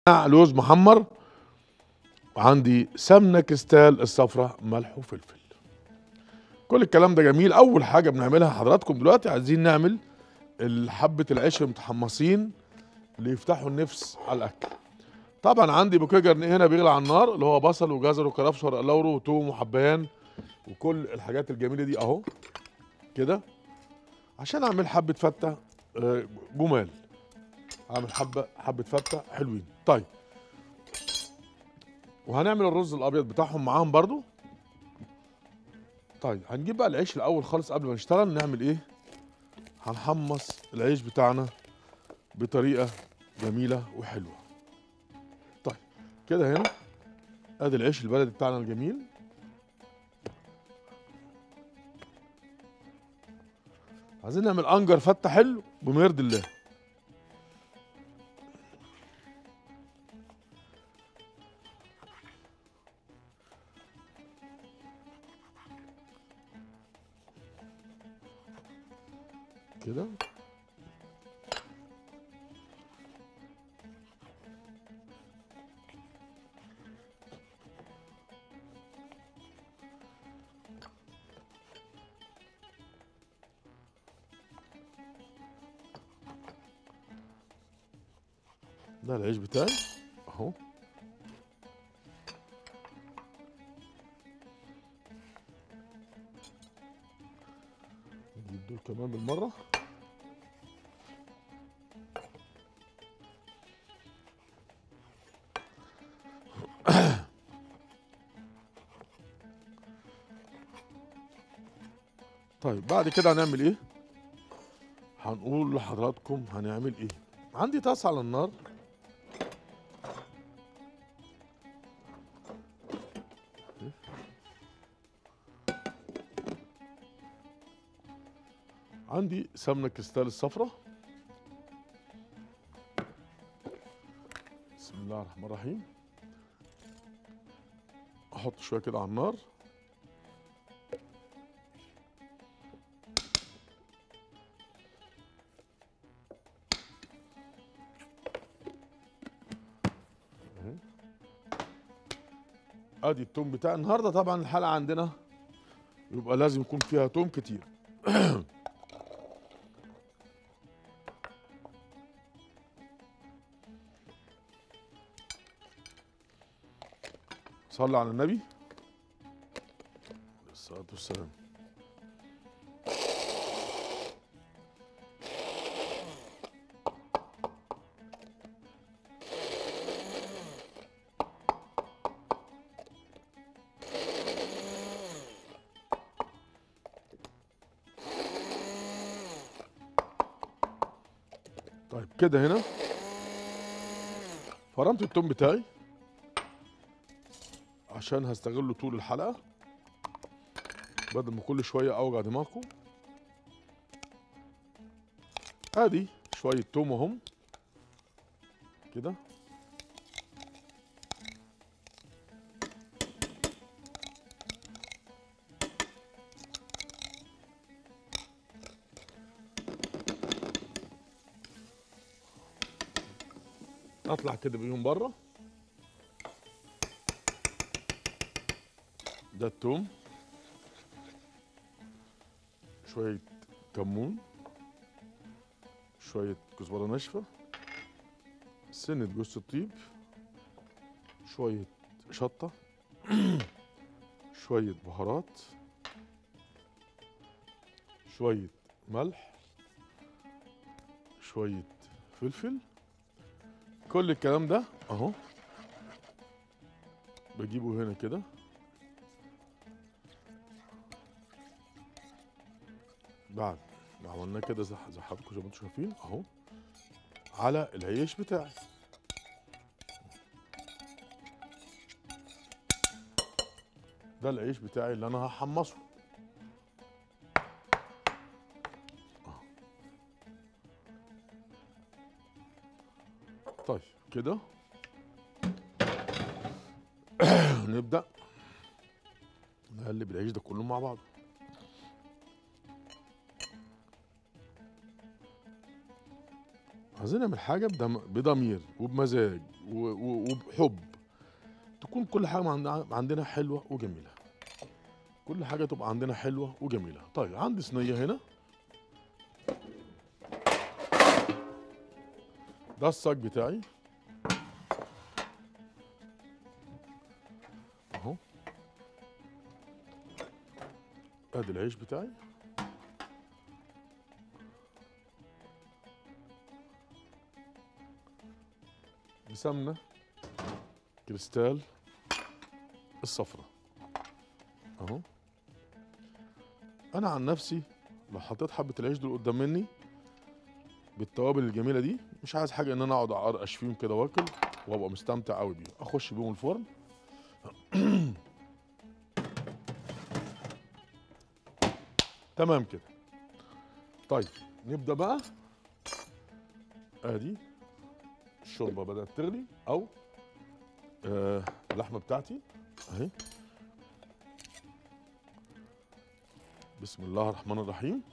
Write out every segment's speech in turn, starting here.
لوز محمر، وعندي سمنه كريستال الصفراء، ملح وفلفل. كل الكلام ده جميل. اول حاجه بنعملها حضراتكم دلوقتي عايزين نعمل حبه العيش المتحمصين اللي يفتحوا النفس على الاكل. طبعا عندي بوكيه هنا بيغلي على النار، اللي هو بصل وجزر وكرفس ورق لورو وتوم وحبهان وكل الحاجات الجميله دي اهو كده، عشان اعمل حبه فته جمال. اعمل حبه فته حلوين. طيب، وهنعمل الرز الابيض بتاعهم معاهم برضو. طيب هنجيب بقى العيش الاول خالص قبل ما نشتغل. نعمل ايه؟ هنحمص العيش بتاعنا بطريقه جميله وحلوه. طيب كده هنا ادي العيش البلدي بتاعنا الجميل. عايزين نعمل انجر فته حلو بما يرضي الله. كده ده العيش بتاعي اهو. نجيب دول كمان بالمره. طيب بعد كده هنعمل ايه؟ هنقول لحضراتكم هنعمل ايه. عندي طاسه على النار، عندي سمنه كريستال الصفراء. بسم الله الرحمن الرحيم. احط شويه كده على النار. ادي التوم بتاع النهارده. طبعا الحلقه عندنا يبقى لازم يكون فيها توم كتير. صلي على النبي عليه الصلاه والسلام. طيب كده هنا فرمت التوم بتاعي عشان هستغله طول الحلقه بدل ما كل شويه اوجع دماغكم. ادي شويه توم اهم كده. اطلع كده بيهم بره. ده التوم، شويه كمون، شويه كزبره ناشفه، سنه جوز الطيب، شويه شطه، شويه بهارات، شويه ملح، شويه فلفل. كل الكلام ده اهو بجيبه هنا كده. بعد ما عملناه كده زي حضراتكم زي ما انتم شايفين اهو على العيش بتاعي. ده العيش بتاعي اللي انا هحمصه. طيب كده نبدأ نقلب العيش ده كله مع بعض. عايزين نعمل حاجه بضمير وبمزاج وبحب، تكون كل حاجه عندنا حلوه وجميله، كل حاجه تبقى عندنا حلوه وجميله. طيب عندي صينيه هنا، ده الصاج بتاعي اهو، ادي العيش بتاعي، بسمنه كريستال الصفرة اهو. انا عن نفسي لو حطيت حبه العيش دول قدام مني بالتوابل الجميله دي، مش عايز حاجه ان انا اقعد اقرقش فيهم كده واكل، وابقى مستمتع قوي بيهم، اخش بيهم الفرن. تمام كده. طيب نبدا بقى. ادي الشوربه بدات تغلي، او اللحمه بتاعتي اهي. بسم الله الرحمن الرحيم.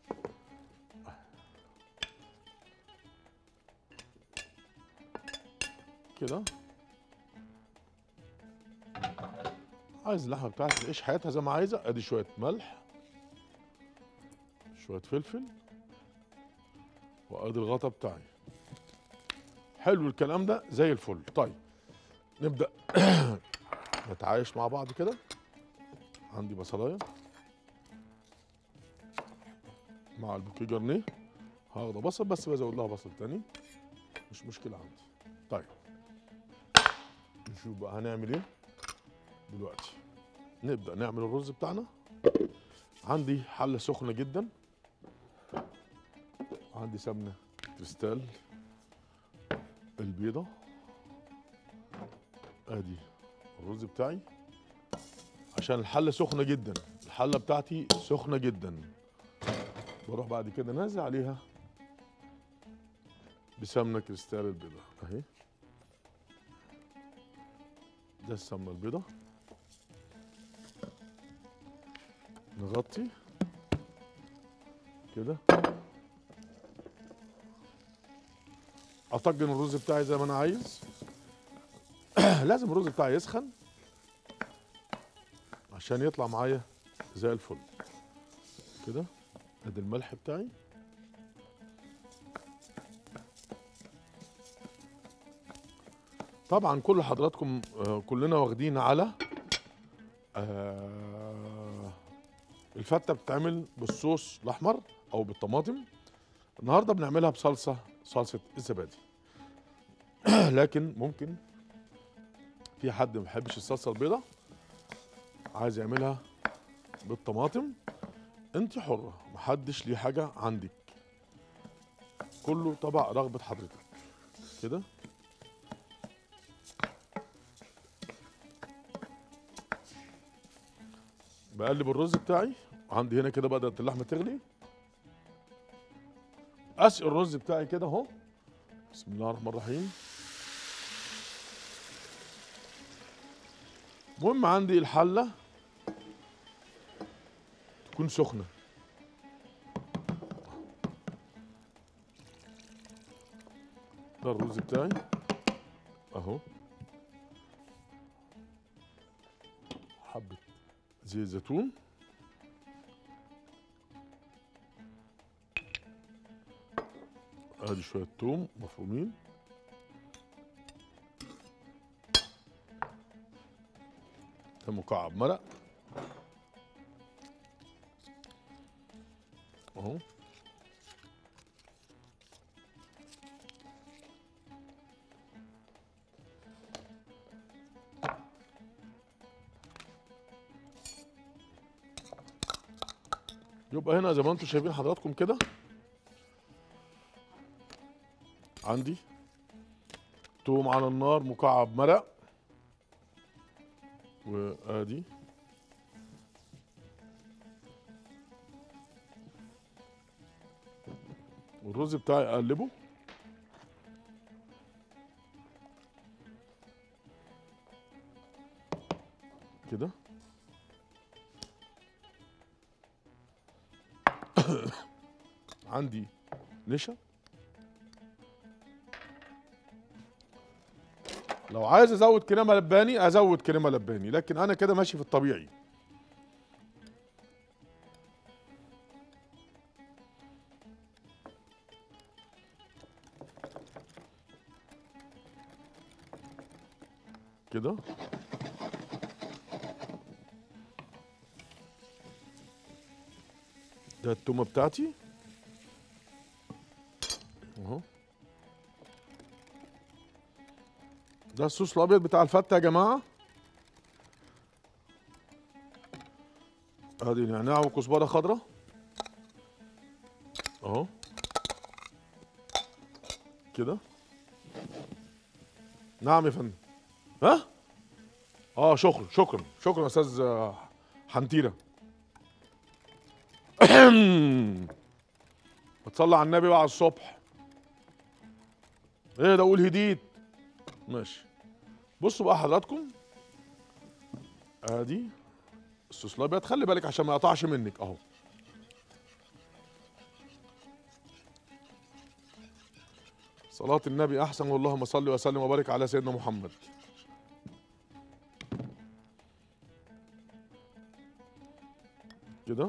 كده عايز اللحمه بتاعتي تعيش حياتها زي ما عايزه، ادي شويه ملح، شويه فلفل، وادي الغطا بتاعي. حلو الكلام ده زي الفل. طيب نبدا نتعايش مع بعض كده. عندي بصلايه مع البوكيه جرنيه، هاخد بصل بس بزود لها بصل تاني، مش مشكله عندي. طيب نشوف بقى هنعمل ايه دلوقتي. نبدا نعمل الرز بتاعنا. عندي حله سخنه جدا، عندي سمنه كريستال البيضه، ادي الرز بتاعي. عشان الحله سخنه جدا، الحله بتاعتي سخنه جدا، بروح بعد كده نازل عليها بسمنه كريستال البيضه اهي. ده السمنه البيضه، نغطي كده، اطجن الرز بتاعي زي ما انا عايز. لازم الرز بتاعي يسخن عشان يطلع معايا زي الفل كده. ادي الملح بتاعي، طبعا كل حضراتكم كلنا واخدين على الفته بتتعمل بالصوص الاحمر او بالطماطم. النهارده بنعملها صلصه الزبادي. لكن ممكن في حد ما بيحبش الصلصه البيضاء، عايز يعملها بالطماطم، انت حره، محدش ليه حاجه عندك، كله طبق رغبه حضرتك كده. بقلب الرز بتاعي، عندي هنا كده بدأت اللحمه تغلي، اسقي الرز بتاعي كده اهو. بسم الله الرحمن الرحيم. المهم عندي الحله تكون سخنه، ده الرز بتاعي اهو، حبه زيت زيتون، ادي شويه توم مفرومين، ده مكعب مرق اهو، يبقى هنا زي ما انتم شايفين حضراتكم كده عندي توم على النار، مكعب مرق، وادي والرز بتاعي اقلبه كده. عندي نشا لو عايز ازود كريمه لباني ازود كريمه لباني، لكن انا كده ماشي في الطبيعي. كده ده التومه بتاعتي اهو. ده الصوص الابيض بتاع الفته يا جماعه. ادي نعناع وكزبره خضراء اهو كده. نعم يا فندم. ها؟ شكرا شكرا شكرا يا استاذ حنتيره. بتصلي على النبي بقى على الصبح. ايه ده؟ قول هديت. ماشي. بصوا بقى حضراتكم، ادي الصوص الابيض، خلي بالك عشان ما يقطعش منك اهو. صلاة النبي احسن، واللهم صل وسلم وبارك على سيدنا محمد. كده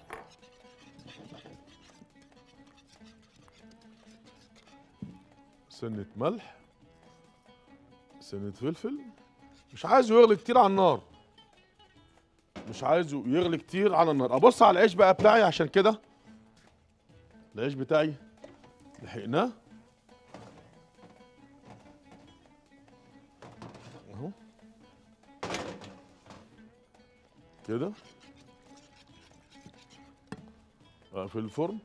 سنة ملح، سنة فلفل. مش عايزه يغلي كتير على النار، مش عايزه يغلي كتير على النار. ابص على العيش بقى بتاعي، عشان كده العيش بتاعي لحقناه اهو كده. في الفرن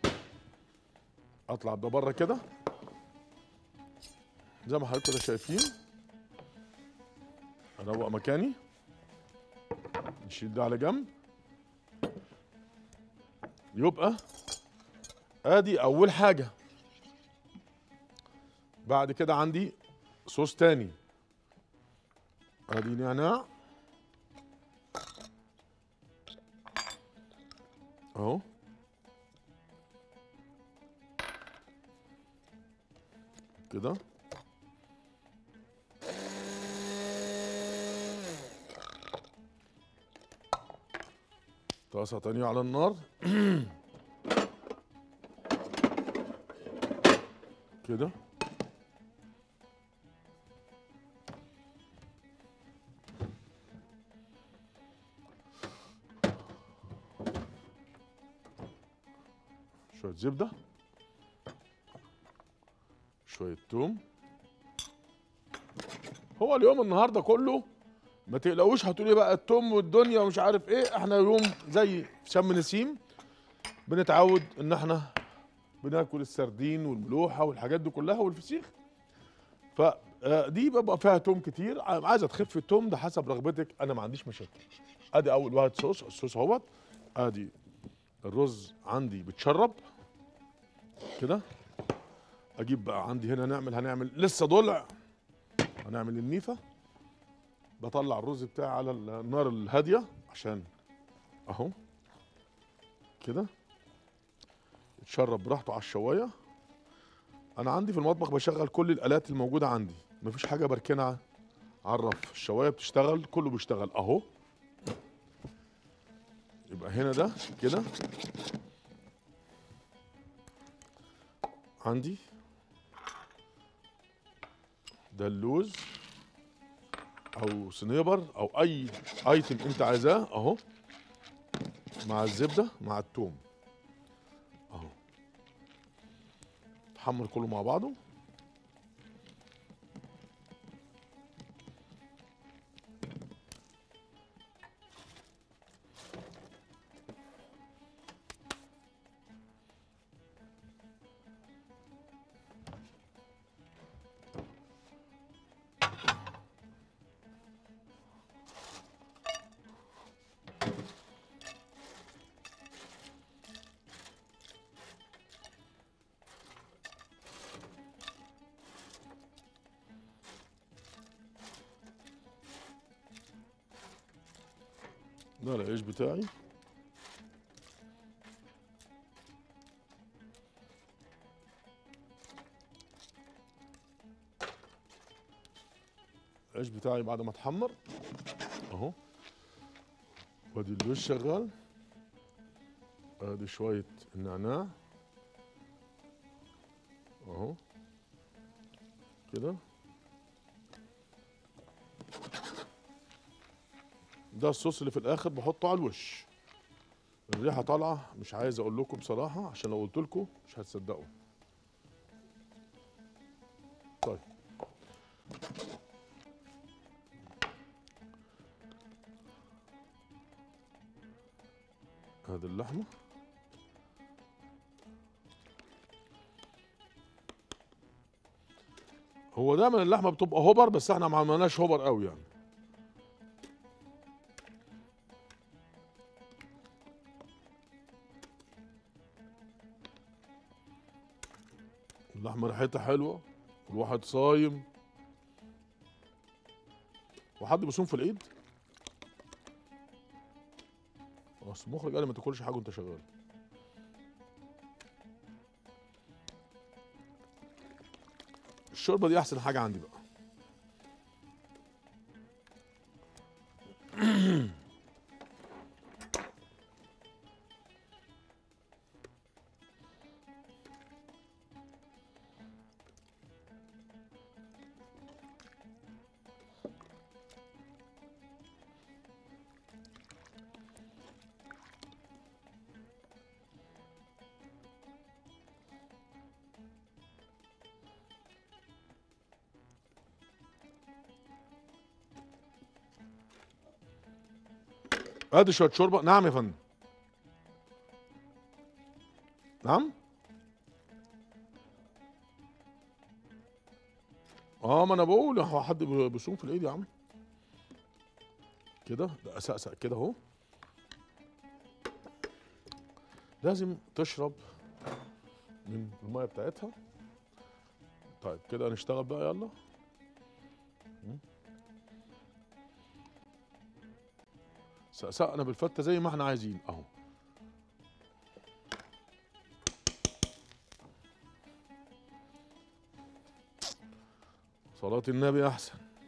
اطلع ده بره كده زي ما حضرتك كده شايفين. اروق مكاني، نشيل ده على جنب. يبقى ادي اول حاجه. بعد كده عندي صوص تاني، ادي نعناع اهو كده. طاسه تانية على النار كده. شويه زبده، شويه توم. هو اليوم النهارده كله ما تقلقوش هتقولي بقى التوم والدنيا ومش عارف ايه. احنا يوم زي شم نسيم بنتعود ان احنا بناكل السردين والملوحه والحاجات دي كلها والفسيخ. فدي بيبقى فيها توم كتير. عايزه تخف التوم ده حسب رغبتك، انا ما عنديش مشاكل. ادي اول واحد صوص، الصوص اهوت. ادي الرز عندي بتشرب كده. اجيب بقى عندي هنا هنعمل لسه ضلع، هنعمل النيفه. بطلع الرز بتاعي على النار الهاديه عشان اهو كده يتشرب براحته على الشوايه. انا عندي في المطبخ بشغل كل الالات الموجوده عندي، مفيش حاجه بركنها على الرف. الشوايه بتشتغل، كله بيشتغل اهو. يبقى هنا ده كده عندي ده اللوز او صنيبر او اي ايتم انت عايزاه اهو، مع الزبده مع الثوم اهو. تحمر كله مع بعضه. ده العيش بتاعي العيش بتاعي بعد ما اتحمر اهو، وادي الوش شغال، ادي شويه النعناع اهو كده. ده الصوص اللي في الاخر بحطه على الوش. الريحه طالعه، مش عايز اقول لكم بصراحه عشان لو قلت لكم مش هتصدقوا. طيب ادي اللحمه. هو دايما اللحمه بتبقى هوبر، بس احنا ما عملناش هوبر قوي يعني. اللحمه ريحتها حلوه، الواحد صايم. وحد بيصوم في العيد؟ اصل المخرج قال لي ما تاكلش حاجه وانت شغال. الشوربه دي احسن حاجه عندي بقى. ادي شويه شوربه. نعم يا فندم. نعم. اه ما انا بقول هو حد بيصوم في العيد يا عم. كده ده اسقسق كده اهو. لازم تشرب من الميه بتاعتها. طيب كده هنشتغل بقى يلا. سقسقنا بالفته زي ما احنا عايزين اهو. صلاة النبي احسن.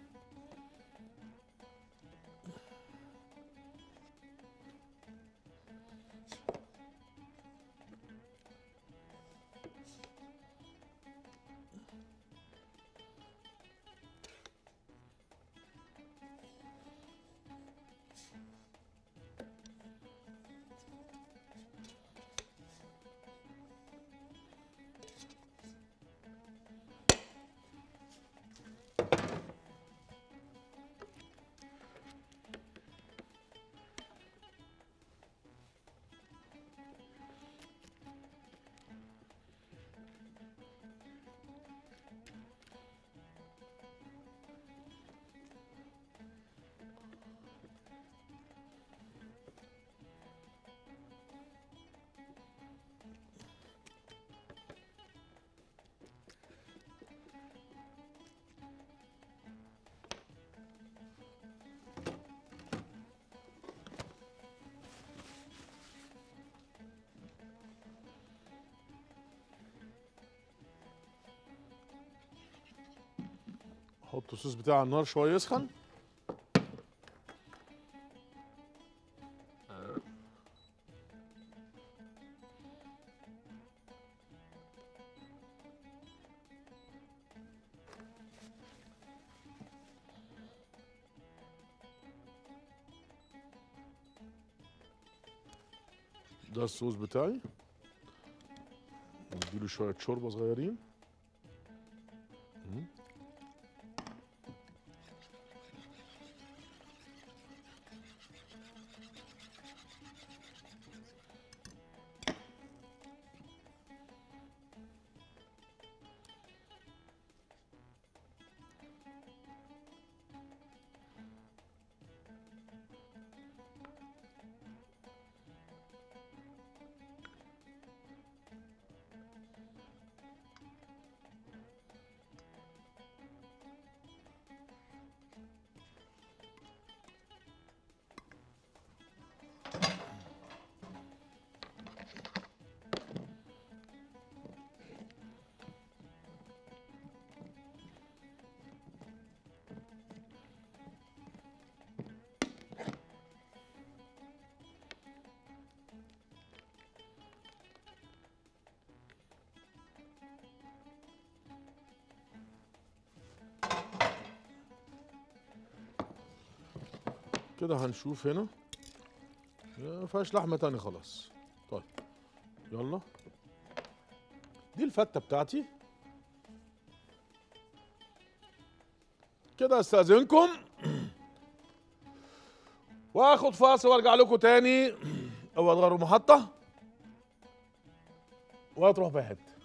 حط الصوص بتاع على النار شويه يسخن. ده الصوص بتاعي. نديله شويه شوربه صغيرين. كده هنشوف هنا ما فيهاش لحمه تاني خلاص. طيب يلا دي الفته بتاعتي كده. استاذنكم واخد فاصل وارجع لكم تاني. اوعى تغيروا المحطه ولا تروحوا في حته.